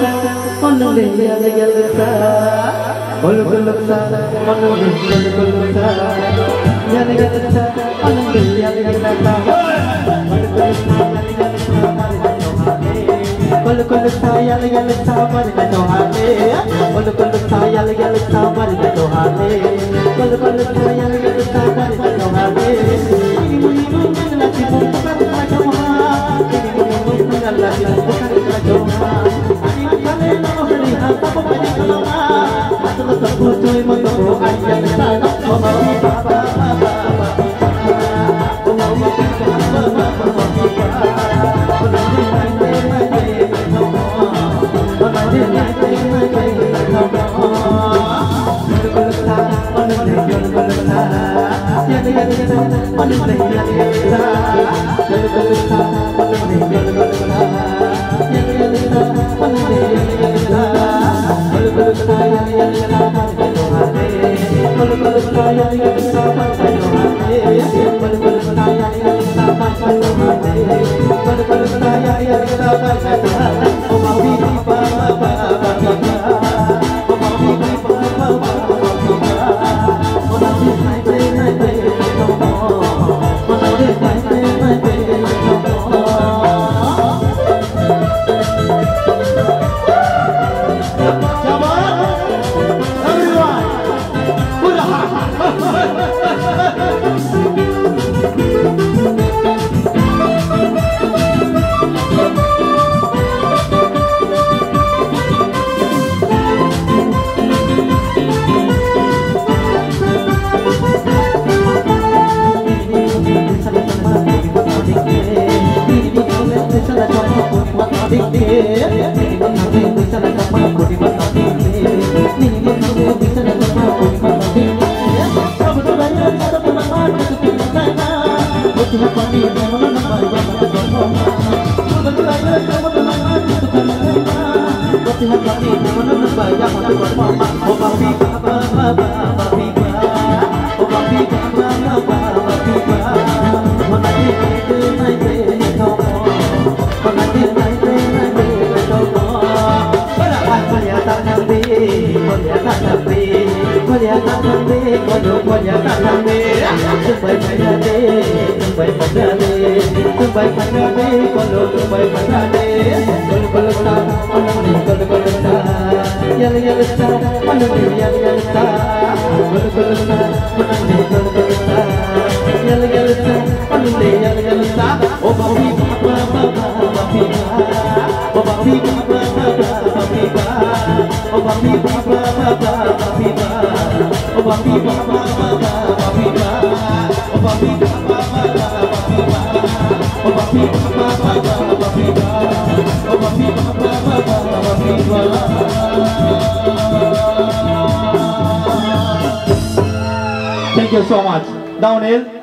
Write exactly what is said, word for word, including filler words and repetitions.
Manung dia lagi lusa, bolu lusa, manung dia lagi lusa, dia lagi lusa, manung dia lagi lusa, bolu lusa, dia lagi lusa, mari kita hati, bolu lusa, dia lagi lusa, mari kita hati, bolu lusa, dia lagi lusa, mari kita hati, ini mungkin adalah tipu bukan kacauan, ini mungkin adalah tipu bukan kacauan. Thank you so much. Downhill.